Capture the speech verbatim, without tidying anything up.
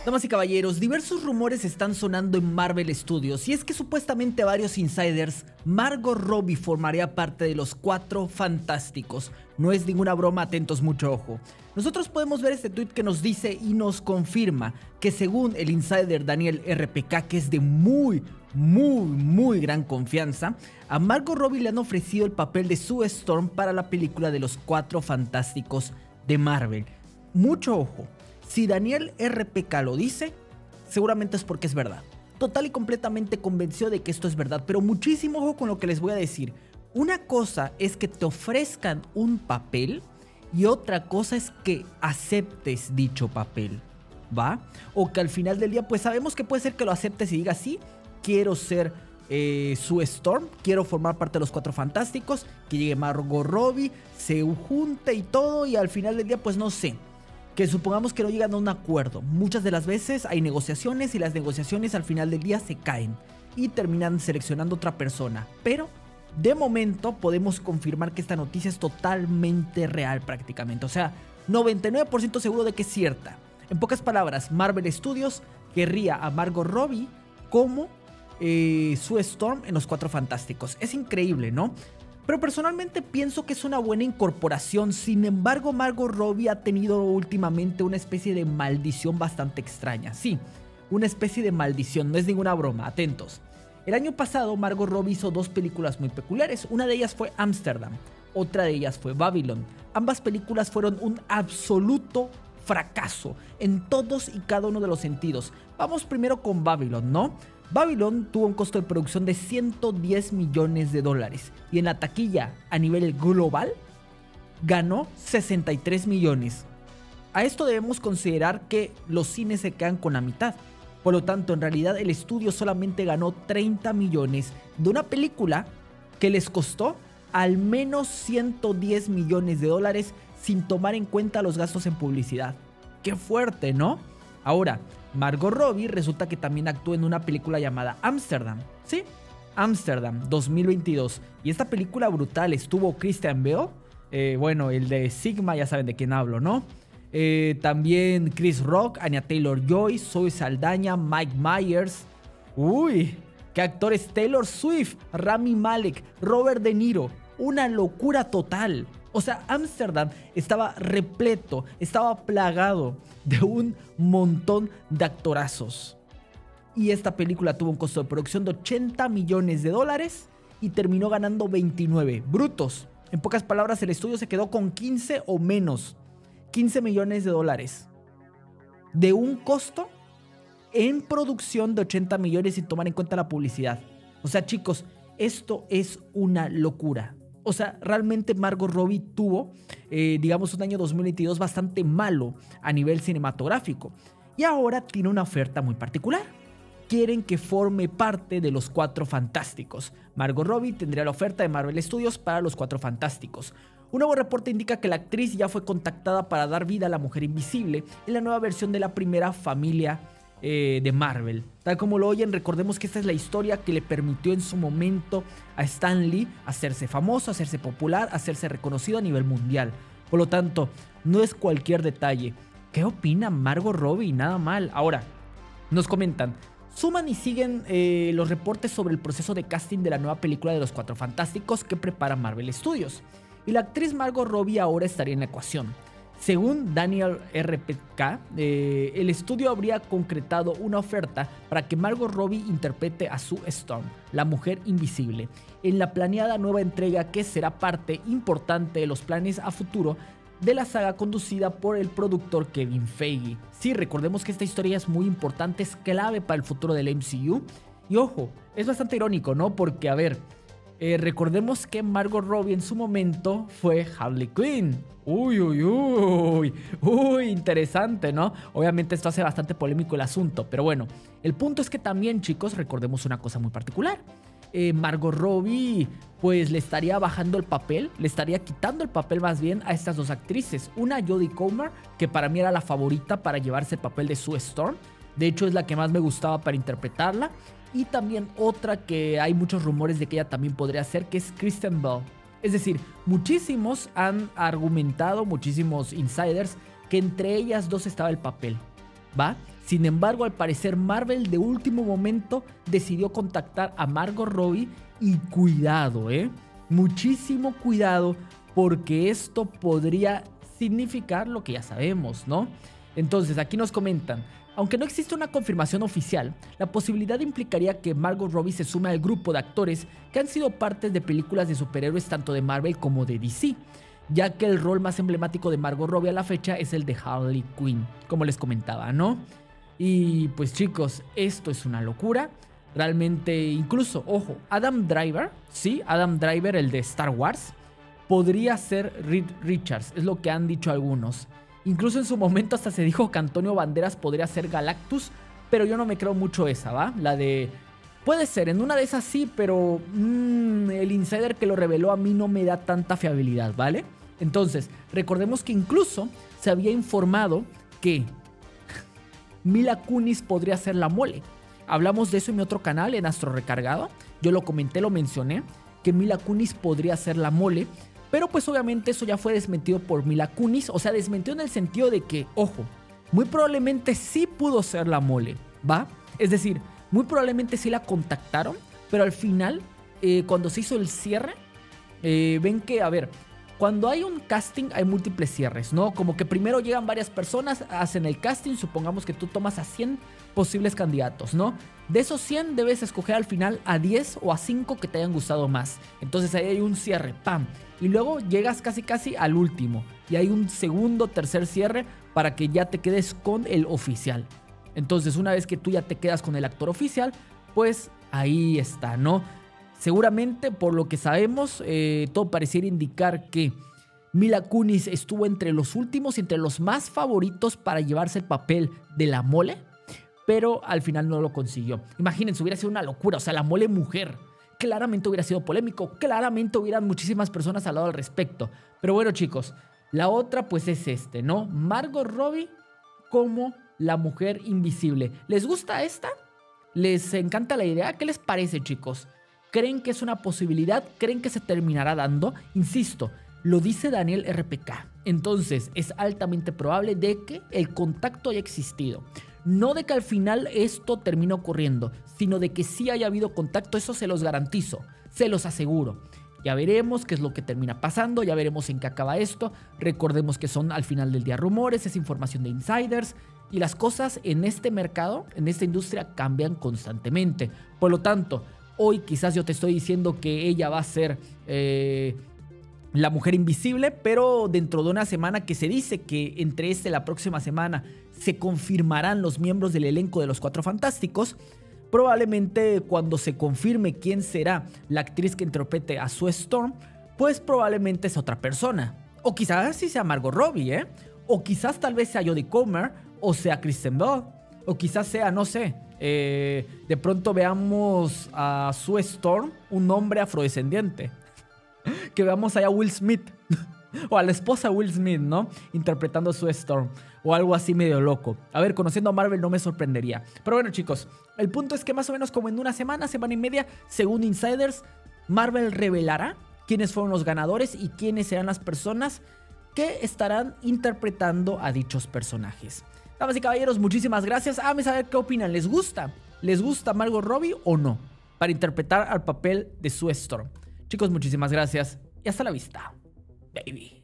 Damas y caballeros, diversos rumores están sonando en Marvel Studios y es que supuestamente varios insiders, Margot Robbie formaría parte de los Cuatro Fantásticos. No es ninguna broma, atentos, mucho ojo. Nosotros podemos ver este tweet que nos dice y nos confirma que según el insider Daniel R P K, que es de muy, muy, muy gran confianza, a Margot Robbie le han ofrecido el papel de Sue Storm para la película de los Cuatro Fantásticos de Marvel. Mucho ojo. Si Daniel R P K lo dice, seguramente es porque es verdad. Total y completamente convencido de que esto es verdad, pero muchísimo ojo con lo que les voy a decir. Una cosa es que te ofrezcan un papel y otra cosa es que aceptes dicho papel, ¿va? O que al final del día, pues sabemos que puede ser que lo aceptes y digas, sí, quiero ser eh, Sue Storm, quiero formar parte de los Cuatro Fantásticos, que llegue Margot Robbie, se junte y todo, y al final del día, pues no sé. Que supongamos que no llegan a un acuerdo. Muchas de las veces hay negociaciones y las negociaciones al final del día se caen y terminan seleccionando otra persona. Pero de momento podemos confirmar que esta noticia es totalmente real prácticamente. O sea, noventa y nueve por ciento seguro de que es cierta. En pocas palabras, Marvel Studios querría a Margot Robbie como eh, Sue Storm en los Cuatro Fantásticos. Es increíble, ¿no? Pero personalmente pienso que es una buena incorporación. Sin embargo, Margot Robbie ha tenido últimamente una especie de maldición bastante extraña. Sí, una especie de maldición, no es ninguna broma, atentos. El año pasado Margot Robbie hizo dos películas muy peculiares. Una de ellas fue Amsterdam, otra de ellas fue Babylon. Ambas películas fueron un absoluto fracaso en todos y cada uno de los sentidos. Vamos primero con Babylon, ¿no? Babylon tuvo un costo de producción de ciento diez millones de dólares y en la taquilla a nivel global ganó sesenta y tres millones. A esto debemos considerar que los cines se quedan con la mitad. Por lo tanto, en realidad el estudio solamente ganó treinta millones de una película que les costó al menos ciento diez millones de dólares sin tomar en cuenta los gastos en publicidad. ¡Qué fuerte!, ¿no? Ahora, Margot Robbie resulta que también actuó en una película llamada Amsterdam. ¿Sí? Amsterdam dos mil veintidós. Y esta película brutal estuvo Christian Bale. Eh, bueno, el de Sigma, ya saben de quién hablo, ¿no? Eh, también Chris Rock, Anya Taylor-Joy, Zoe Saldaña, Mike Myers. Uy, qué actores. Taylor Swift, Rami Malek, Robert De Niro. Una locura total. O sea, Amsterdam estaba repleto, estaba plagado de un montón de actorazos. Y esta película tuvo un costo de producción de ochenta millones de dólares y terminó ganando veintinueve brutos. En pocas palabras, el estudio se quedó con quince o menos. quince millones de dólares. De un costo en producción de ochenta millones sin tomar en cuenta la publicidad. O sea, chicos, esto es una locura. O sea, realmente Margot Robbie tuvo, eh, digamos, un año dos mil veintidós bastante malo a nivel cinematográfico. Y ahora tiene una oferta muy particular. Quieren que forme parte de los Cuatro Fantásticos. Margot Robbie tendría la oferta de Marvel Studios para los Cuatro Fantásticos. Un nuevo reporte indica que la actriz ya fue contactada para dar vida a la Mujer Invisible en la nueva versión de la primera familia Eh, de Marvel. Tal como lo oyen, recordemos que esta es la historia que le permitió en su momento a Stan Lee hacerse famoso, hacerse popular, hacerse reconocido a nivel mundial. Por lo tanto, no es cualquier detalle. ¿Qué opina Margot Robbie? Nada mal. Ahora, nos comentan, suman y siguen eh, los reportes sobre el proceso de casting de la nueva película de los Cuatro Fantásticos que prepara Marvel Studios. Y la actriz Margot Robbie ahora estaría en la ecuación. Según Daniel R P K, eh, el estudio habría concretado una oferta para que Margot Robbie interprete a Sue Storm, la Mujer Invisible, en la planeada nueva entrega que será parte importante de los planes a futuro de la saga conducida por el productor Kevin Feige. Sí, recordemos que esta historia es muy importante, es clave para el futuro del M C U. Y ojo, es bastante irónico, ¿no? Porque, a ver, eh, recordemos que Margot Robbie en su momento fue Harley Quinn. Uy, uy, uy, uy, interesante, ¿no? Obviamente esto hace bastante polémico el asunto, pero bueno, el punto es que también, chicos, recordemos una cosa muy particular. Eh, Margot Robbie, pues le estaría bajando el papel, le estaría quitando el papel más bien a estas dos actrices. Una, Jodie Comer, que para mí era la favorita para llevarse el papel de Sue Storm. De hecho, es la que más me gustaba para interpretarla. Y también otra que hay muchos rumores de que ella también podría ser, que es Kristen Bell. Es decir, muchísimos han argumentado, muchísimos insiders, que entre ellas dos estaba el papel. ¿va? Sin embargo, al parecer Marvel de último momento decidió contactar a Margot Robbie y cuidado, ¿eh? Muchísimo cuidado, porque esto podría significar lo que ya sabemos, ¿no? Entonces, aquí nos comentan: aunque no existe una confirmación oficial, la posibilidad implicaría que Margot Robbie se sume al grupo de actores que han sido partes de películas de superhéroes tanto de Marvel como de D C, ya que el rol más emblemático de Margot Robbie a la fecha es el de Harley Quinn, como les comentaba, ¿no? Y pues chicos, esto es una locura. Realmente, incluso, ojo, Adam Driver, sí, Adam Driver, el de Star Wars, podría ser Reed Richards, es lo que han dicho algunos. Incluso en su momento hasta se dijo que Antonio Banderas podría ser Galactus, pero yo no me creo mucho esa, ¿va? La de... Puede ser, en una de esas sí, pero mmm, el insider que lo reveló a mí no me da tanta fiabilidad, ¿vale? Entonces, recordemos que incluso se había informado que Mila Kunis podría ser la Mole. Hablamos de eso en mi otro canal, en Astro Recargado. Yo lo comenté, lo mencioné, que Mila Kunis podría ser la Mole. Pero pues obviamente eso ya fue desmentido por Mila Kunis. O sea, desmentido en el sentido de que, ojo, muy probablemente sí pudo ser la Mole, ¿va? Es decir, muy probablemente sí la contactaron, pero al final, eh, cuando se hizo el cierre, eh, ven que, a ver, cuando hay un casting hay múltiples cierres, ¿no? Como que primero llegan varias personas, hacen el casting, supongamos que tú tomas a cien posibles candidatos, ¿no? De esos cien debes escoger al final a diez o a cinco que te hayan gustado más. Entonces ahí hay un cierre, ¡pam! Y luego llegas casi casi al último y hay un segundo, tercer cierre para que ya te quedes con el oficial. Entonces una vez que tú ya te quedas con el actor oficial, pues ahí está, ¿no? Seguramente, por lo que sabemos, eh, todo pareciera indicar que Mila Kunis estuvo entre los últimos, entre los más favoritos para llevarse el papel de la Mole, pero al final no lo consiguió. Imagínense, hubiera sido una locura, o sea, la Mole mujer. Claramente hubiera sido polémico, claramente hubieran muchísimas personas hablado al respecto. Pero bueno, chicos, la otra pues es este, ¿no? Margot Robbie como la mujer invisible. ¿Les gusta esta? ¿Les encanta la idea? ¿Qué les parece, chicos? ¿Creen que es una posibilidad? ¿Creen que se terminará dando? Insisto, lo dice Daniel R P K. Entonces es altamente probable de que el contacto haya existido. No de que al final esto termine ocurriendo, sino de que sí haya habido contacto. Eso se los garantizo, se los aseguro. Ya veremos qué es lo que termina pasando, ya veremos en qué acaba esto. Recordemos que son al final del día rumores, es información de insiders. Y las cosas en este mercado, en esta industria, cambian constantemente. Por lo tanto, hoy quizás yo te estoy diciendo que ella va a ser eh, la mujer invisible, pero dentro de una semana que se dice que entre esta y la próxima semana se confirmarán los miembros del elenco de los Cuatro Fantásticos, probablemente cuando se confirme quién será la actriz que interprete a Sue Storm, pues probablemente es otra persona. O quizás sí sea Margot Robbie, ¿eh? O quizás tal vez sea Jodie Comer, o sea Kristen Bell, o quizás sea, no sé, eh, de pronto veamos a Sue Storm, un hombre afrodescendiente. Que veamos allá a Will Smith, o a la esposa Will Smith, ¿no? Interpretando a Sue Storm, o algo así medio loco. A ver, conociendo a Marvel no me sorprendería. Pero bueno, chicos, el punto es que más o menos como en una semana, semana y media, según insiders, Marvel revelará quiénes fueron los ganadores y quiénes serán las personas que estarán interpretando a dichos personajes. Damas y caballeros, muchísimas gracias. Háganme saber qué opinan. ¿Les gusta? ¿Les gusta Margot Robbie o no? Para interpretar al papel de Sue Storm. Chicos, muchísimas gracias y hasta la vista, baby.